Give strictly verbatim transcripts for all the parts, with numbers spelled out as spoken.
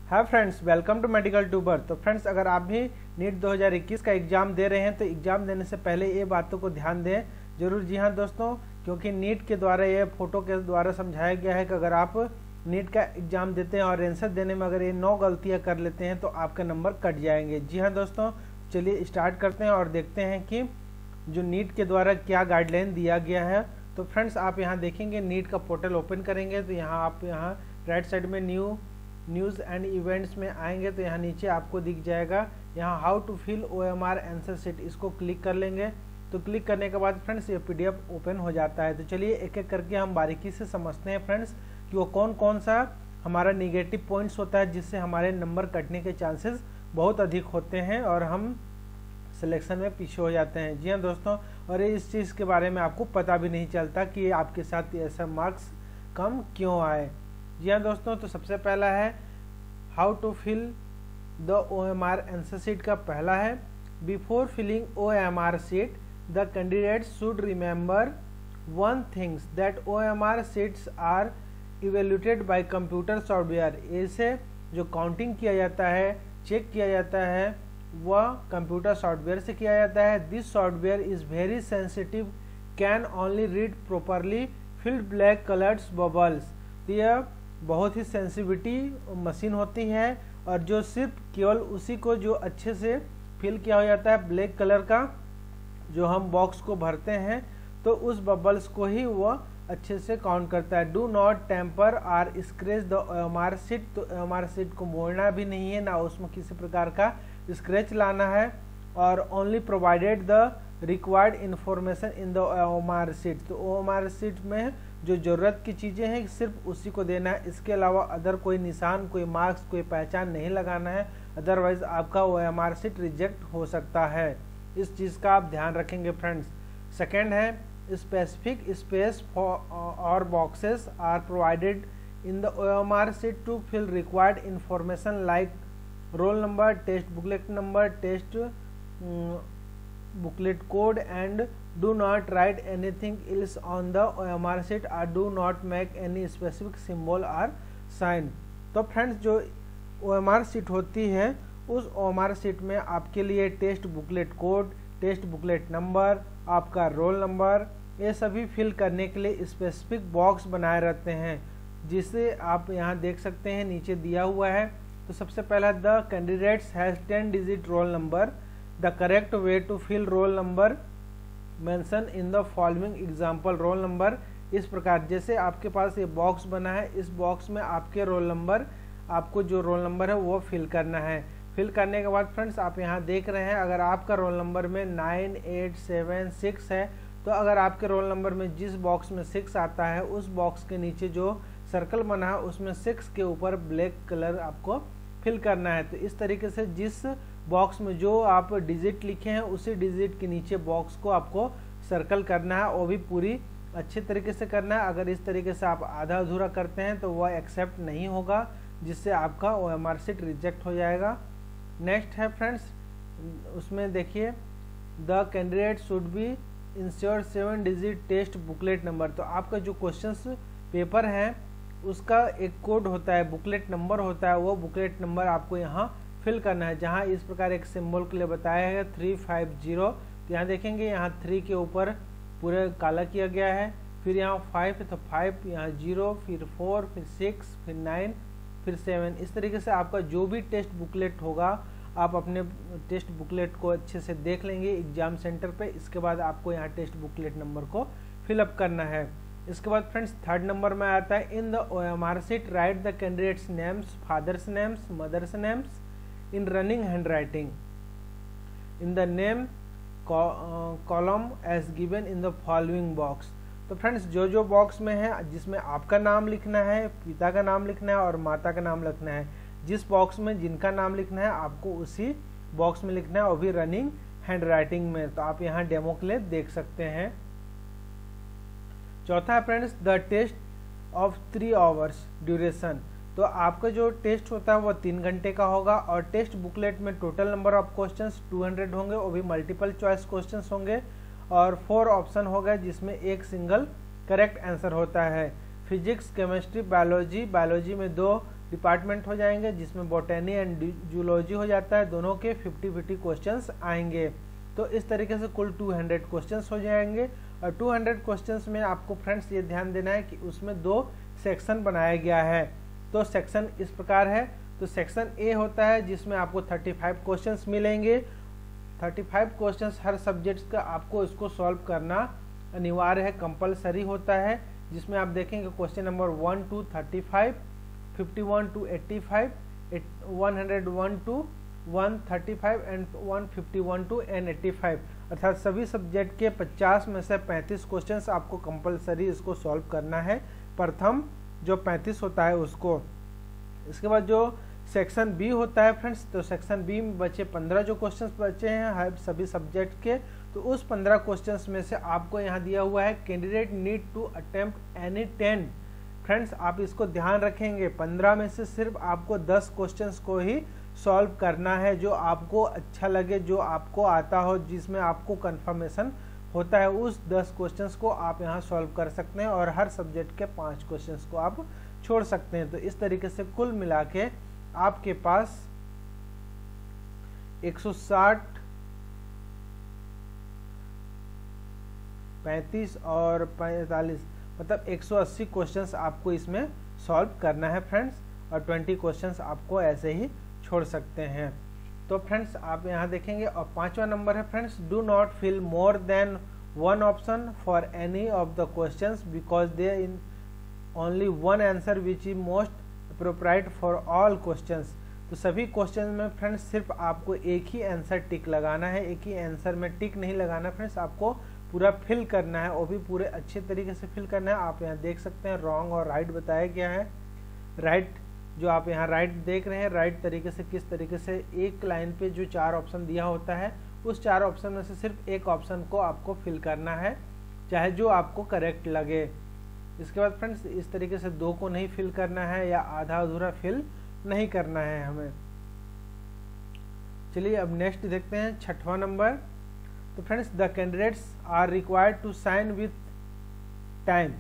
Hi friends, welcome to medical tuber. तो friends, अगर आप भी नीट दो हज़ार इक्कीस का एग्जाम दे रहे हैं तो एग्जाम देने से पहले ये बातों को ध्यान दें जरूर। जी हाँ दोस्तों, क्योंकि नीट के द्वारा ये फोटो के द्वारा समझाया गया है कि अगर आप नीट का एग्जाम देते हैं और आंसर देने में अगर ये नौ गलतियाँ कर लेते हैं तो आपके नंबर कट जाएंगे। जी हाँ दोस्तों, चलिए स्टार्ट करते हैं और देखते हैं कि जो नीट के द्वारा क्या गाइडलाइन दिया गया है। तो फ्रेंड्स, आप यहाँ देखेंगे, नीट का पोर्टल ओपन करेंगे तो यहाँ आप यहाँ राइट साइड में न्यू न्यूज़ एंड इवेंट्स में आएंगे तो यहाँ नीचे आपको दिख जाएगा यहाँ how to fill O M R answer sheet. इसको क्लिक कर लेंगे तो क्लिक करने के बाद फ्रेंड्स ये पी डी एफ ओपन हो जाता है। तो चलिए एक एक करके हम बारीकी से समझते हैं फ्रेंड्स कि वो कौन कौन सा हमारा निगेटिव पॉइंट्स होता है जिससे हमारे नंबर कटने के चांसेस बहुत अधिक होते हैं और हम सिलेक्शन में पीछे हो जाते हैं। जी हाँ दोस्तों, और इस चीज़ के बारे में आपको पता भी नहीं चलता कि आपके साथ ऐसा मार्क्स कम क्यों आए। जी हाँ दोस्तों, तो सबसे पहला है how to fill the O M R answer sheet का पहला है before filling O M R sheet the candidate should remember one things that O M R sheets are evaluated by computer software. इसे जो counting किया जाता है, check किया जाता है, वह कंप्यूटर सॉफ्टवेयर से किया जाता है। This software is very sensitive, can only read properly filled black colours bubbles. तो यह बहुत ही सेंसिटिविटी मशीन होती है और जो सिर्फ केवल उसी को जो अच्छे से फिल किया हो जाता है ब्लैक कलर का जो हम बॉक्स को भरते हैं तो उस बबल्स को ही वह अच्छे से काउंट करता है। Do not tamper or scratch the O M R sheet. तो ओ एम आर शीट को मोड़ना भी नहीं है, ना उसमें किसी प्रकार का स्क्रैच लाना है और only provided the required information in the O M R sheet. तो ओ एम आर शीट में जो ज़रूरत की चीज़ें हैं सिर्फ उसी को देना है, इसके अलावा अदर कोई निशान, कोई मार्क्स, कोई पहचान नहीं लगाना है, अदरवाइज आपका O M R sheet reject हो सकता है। इस चीज़ का आप ध्यान रखेंगे फ्रेंड्स। सेकेंड है स्पेसिफिक स्पेस और boxes are provided in the O M R sheet to fill required information like roll number, test booklet number, test booklet code and do not write anything else on the O M R sheet or do not make any specific symbol or sign। तो friends, जो O M R sheet होती है उस O M R sheet में आपके लिए test booklet code, test booklet number, आपका roll number, ये सभी फिल करने के लिए स्पेसिफिक बॉक्स बनाए रहते हैं जिसे आप यहाँ देख सकते हैं नीचे दिया हुआ है। तो सबसे पहला the candidates has ten digit roll number, the correct way to fill roll number mention in the following example. Roll number इस प्रकार, जैसे आपके पास ये बॉक्स बना है, इस बॉक्स में आपके रोल नंबर, आपको जो रोल नंबर है वो फिल करना है। फिल करने के बाद फ्रेंड्स आप यहाँ देख रहे हैं अगर आपका रोल नंबर में नाइन एट सेवन सिक्स है तो अगर आपके रोल नंबर में जिस बॉक्स में सिक्स आता है उस बॉक्स के नीचे जो सर्कल बना है उसमें सिक्स के ऊपर ब्लैक कलर आपको फिल करना है। तो इस तरीके से जिस बॉक्स में जो आप डिजिट लिखे हैं उसी डिजिट के नीचे बॉक्स को आपको सर्कल करना है, वो भी पूरी अच्छे तरीके से करना है। अगर इस तरीके से आप आधा अधूरा करते हैं तो वह एक्सेप्ट नहीं होगा, जिससे आपका O M R sheet reject हो जाएगा। नेक्स्ट है फ्रेंड्स, उसमें देखिए the candidate should be ensure seven digit test booklet number. तो आपका जो क्वेश्चंस पेपर है उसका एक कोड होता है, बुकलेट नंबर होता है, वो बुकलेट नंबर आपको यहाँ फिल करना है। जहाँ इस प्रकार एक सिंबल के लिए बताया है थ्री फाइव जीरो, तो यहाँ देखेंगे यहाँ थ्री के ऊपर पूरे काला किया गया है, फिर यहाँ फाइव है तो फाइव, यहाँ जीरो, फिर फोर, फिर सिक्स, फिर नाइन, फिर सेवन। इस तरीके से आपका जो भी टेस्ट बुकलेट होगा आप अपने टेस्ट बुकलेट को अच्छे से देख लेंगे एग्जाम सेंटर पे। इसके बाद आपको यहाँ टेस्ट बुकलेट नंबर को फिलअप करना है। इसके बाद फ्रेंड्स थर्ड नंबर में आता है in the O M R sheet write the candidate's names, father's names, mother's names in running handwriting in the name column as given in the following box। तो friends जो जो box में है जिसमें आपका नाम लिखना है, पिता का नाम लिखना है और माता का नाम लिखना है, जिस बॉक्स में जिनका नाम लिखना है आपको उसी बॉक्स में लिखना है, वो भी रनिंग हैंड राइटिंग में। तो आप यहाँ डेमो के लिए देख सकते हैं। चौथा है friends the test of three hours duration. तो आपका जो टेस्ट होता है वो तीन घंटे का होगा और टेस्ट बुकलेट में total number of questions two hundred होंगे, वो भी मल्टीपल चॉइस क्वेश्चंस होंगे और फोर ऑप्शन होगा जिसमें एक सिंगल करेक्ट आंसर होता है। फिजिक्स, केमिस्ट्री, बायोलॉजी, बायोलॉजी में दो डिपार्टमेंट हो जाएंगे, जिसमें बॉटनी एंड जूलॉजी हो जाता है। दोनों के फिफ्टी फिफ्टी क्वेश्चंस आएंगे। तो इस तरीके से कुल टू हंड्रेड क्वेश्चंस हो जाएंगे। और टू हंड्रेड क्वेश्चंस में आपको फ्रेंड्स ये ध्यान देना है कि उसमें दो सेक्शन बनाया गया है। तो सेक्शन इस प्रकार है। तो सेक्शन ए होता है जिसमें आपको थर्टी फाइव क्वेश्चंस मिलेंगे। थर्टी फाइव क्वेश्चंस हर सब्जेक्ट का आपको इसको सॉल्व करना अनिवार्य है, कंपलसरी होता है। जिसमें आप देखेंगे question number one to thirty five, fifty one to eighty five, one hundred one to one thirty five and one fifty one to एन एट्टी फाइव, अर्थात सभी सब्जेक्ट के पचास में से पैंतीस क्वेश्चंस आपको कंपलसरी इसको सॉल्व करना है, प्रथम जो पैंतीस होता है उसको। इसके बाद जो सेक्शन बी होता है फ्रेंड्स, तो सेक्शन बी में बचे पंद्रह जो क्वेश्चंस बचे हैं हर सभी सब्जेक्ट के, तो उस पंद्रह क्वेश्चंस में से आपको यहाँ दिया हुआ है candidate need to attempt any ten. Friends आप इसको ध्यान रखेंगे, पंद्रह में से सिर्फ आपको दस क्वेश्चंस को ही सॉल्व करना है, जो आपको अच्छा लगे, जो आपको आता हो, जिसमें आपको कंफर्मेशन होता है, उस दस क्वेश्चंस को आप यहाँ सॉल्व कर सकते हैं और हर सब्जेक्ट के पांच क्वेश्चंस को आप छोड़ सकते हैं। तो इस तरीके से कुल मिला के आपके पास एक सौ साठ, पैंतीस और पैंतालीस मतलब एक सौ अस्सी क्वेश्चंस आपको इसमें सॉल्व करना है फ्रेंड्स, और बीस क्वेश्चंस आपको ऐसे ही छोड़ सकते हैं। तो फ्रेंड्स आप यहाँ देखेंगे। और पांचवा नंबर है friends, do not fill more than one option for any of the questions because they in only one answer which is most appropriate for all questions. तो सभी क्वेश्चन में फ्रेंड्स सिर्फ आपको एक ही आंसर टिक लगाना है, एक ही आंसर में टिक नहीं लगाना फ्रेंड्स, आपको पूरा फिल करना है, वो भी पूरे अच्छे तरीके से फिल करना है। आप यहाँ देख सकते हैं रॉन्ग और राइट बताया गया है। राइट जो आप यहाँ राइट देख रहे हैं, राइट तरीके से किस तरीके से एक लाइन पे जो चार ऑप्शन दिया होता है, उस चार ऑप्शन में से सिर्फ एक ऑप्शन को आपको फिल करना है, चाहे जो आपको करेक्ट लगे। इसके बाद फ्रेंड्स इस तरीके से दो को नहीं फिल करना है या आधा अधूरा फिल नहीं करना है हमें। चलिए अब नेक्स्ट देखते हैं छठवां नंबर। तो friends the candidates are required to sign with time.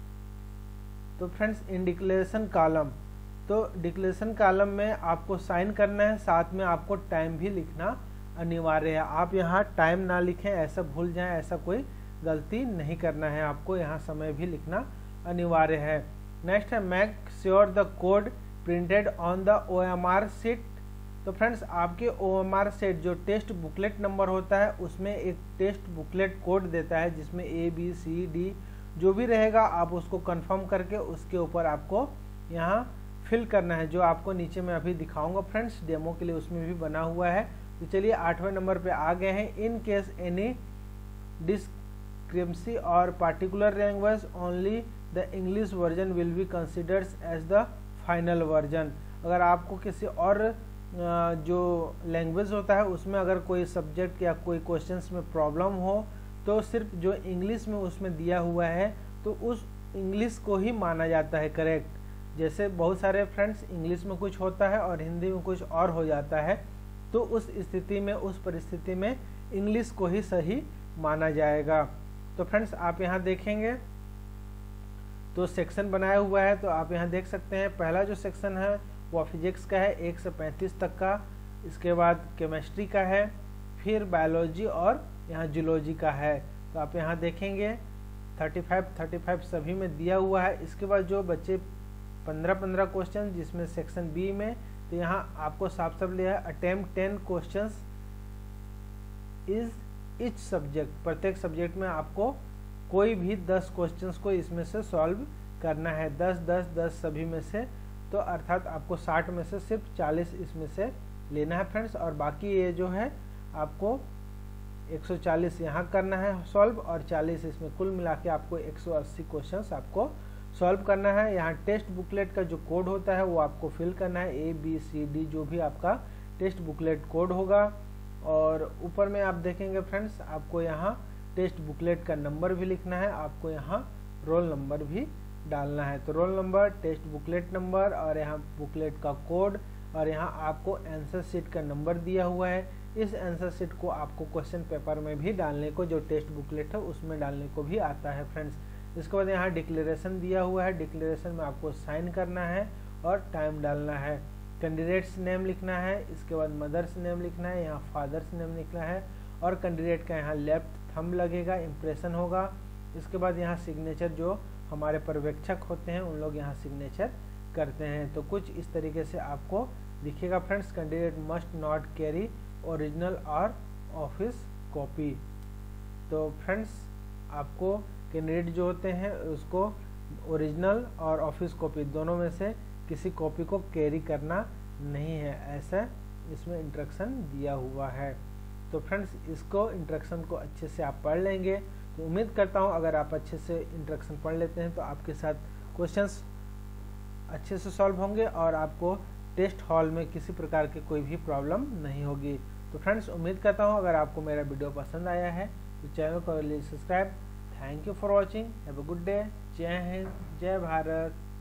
तो फ्रेंड्स इन डिक्लेरेशन कॉलम, तो डिक्लेरेशन कॉलम में आपको साइन करना है, साथ में आपको टाइम भी लिखना अनिवार्य है। आप यहाँ टाइम ना लिखें, ऐसा भूल जाएं, ऐसा कोई गलती नहीं करना है, आपको यहाँ समय भी लिखना अनिवार्य है। नेक्स्ट है make sure the code printed on the O M R sheet. तो फ्रेंड्स आपके ओ एम आर शीट जो टेस्ट बुकलेट नंबर होता है, उसमें एक टेस्ट बुकलेट कोड देता है जिसमें ए बी सी डी जो भी रहेगा आप उसको कंफर्म करके उसके ऊपर आपको यहाँ फिल करना है, जो आपको नीचे में अभी दिखाऊंगा फ्रेंड्स डेमो के लिए, उसमें भी बना हुआ है। तो चलिए आठवें नंबर पे आ गए हैं। In case any discrepancy or particular language only the English version will be considered as the final version. अगर आपको किसी और जो लैंग्वेज होता है उसमें अगर कोई सब्जेक्ट या कोई क्वेश्चंस में प्रॉब्लम हो, तो सिर्फ जो इंग्लिश में उसमें दिया हुआ है तो उस इंग्लिश को ही माना जाता है करेक्ट। जैसे बहुत सारे फ्रेंड्स इंग्लिश में कुछ होता है और हिंदी में कुछ और हो जाता है, तो उस स्थिति में, उस परिस्थिति में इंग्लिश को ही सही माना जाएगा। तो फ्रेंड्स आप यहाँ देखेंगे तो सेक्शन बनाया हुआ है, तो आप यहाँ देख सकते हैं पहला जो सेक्शन है वो फिजिक्स का है एक से पैंतीस तक का, इसके बाद केमिस्ट्री का है, फिर बायोलॉजी और यहाँ जूलॉजी का है। तो आप यहाँ देखेंगे पैंतीस पैंतीस सभी में दिया हुआ है। इसके बाद जो बच्चे पंद्रह पंद्रह क्वेश्चन जिसमें सेक्शन बी में, तो यहाँ आपको साफ साफ लिया है attempt ten questions is each subject. प्रत्येक सब्जेक्ट में आपको कोई भी दस क्वेश्चंस को इसमें से सॉल्व करना है, दस दस दस सभी में से, तो अर्थात आपको साठ में से सिर्फ चालीस इसमें से लेना है फ्रेंड्स, और बाकी ये जो है आपको एक सौ चालीस यहाँ करना है सॉल्व और चालीस इसमें, कुल मिला के आपको एक सौ अस्सी क्वेश्चंस आपको सॉल्व करना है। यहाँ टेस्ट बुकलेट का जो कोड होता है वो आपको फिल करना है, ए बी सी डी जो भी आपका टेस्ट बुकलेट कोड होगा। और ऊपर में आप देखेंगे फ्रेंड्स आपको यहाँ टेस्ट बुकलेट का नंबर भी लिखना है, आपको यहाँ रोल नंबर भी डालना है। तो roll number, test booklet number और यहाँ बुकलेट का कोड, और यहाँ आपको आंसर शीट का नंबर दिया हुआ है। इस आंसर शीट को आपको क्वेश्चन पेपर में भी डालने को, जो टेस्ट बुकलेट है उसमें डालने को भी आता है फ्रेंड्स। इसके बाद यहाँ डिक्लेरेशन दिया हुआ है, डिक्लेरेशन में आपको साइन करना है और टाइम डालना है। कैंडिडेट्स नेम लिखना है, इसके बाद मदर्स नेम लिखना है, यहाँ फादर्स नेम लिखना है और कैंडिडेट का यहाँ लेफ्ट थंब लगेगा, इम्प्रेशन होगा। इसके बाद यहाँ सिग्नेचर जो हमारे पर्यवेक्षक होते हैं उन लोग यहाँ सिग्नेचर करते हैं। तो कुछ इस तरीके से आपको दिखेगा friends. Candidate must not carry original or office copy. तो फ्रेंड्स आपको कैंडिडेट जो होते हैं उसको ओरिजिनल और ऑफिस कॉपी दोनों में से किसी कॉपी को कैरी करना नहीं है, ऐसा इसमें इंस्ट्रक्शन दिया हुआ है। तो फ्रेंड्स इसको इंस्ट्रक्शन को अच्छे से आप पढ़ लेंगे। तो उम्मीद करता हूँ अगर आप अच्छे से इंस्ट्रक्शन पढ़ लेते हैं तो आपके साथ क्वेश्चंस अच्छे से सॉल्व होंगे और आपको टेस्ट हॉल में किसी प्रकार की कोई भी प्रॉब्लम नहीं होगी। तो फ्रेंड्स उम्मीद करता हूँ अगर आपको मेरा वीडियो पसंद आया है तो चैनल को subscribe. Thank you for watching, have a good day. जय हिंद, जय भारत।